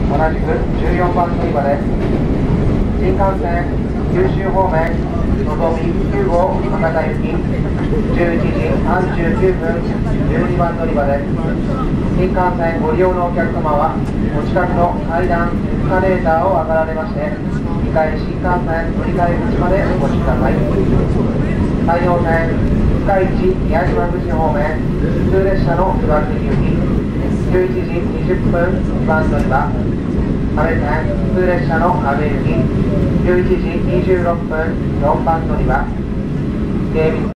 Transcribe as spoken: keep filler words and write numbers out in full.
同じくじゅうよんばん乗り場です。新幹線九州方面のぞみきゅうごう博多行きじゅういちじさんじゅうきゅうふんじゅうにばん乗り場です。新幹線ご利用のお客様はお近くの階段エスカレーターを上がられまして、にかい新幹線乗り換え口までお越しください。山陽線深市宮島口方面普通列車の岩国行きじゅういちじにじゅっぷんにばん乗り場、阿部線普通列車の阿部行きじゅういちじにじゅうろっぷんよんばん乗り場、警備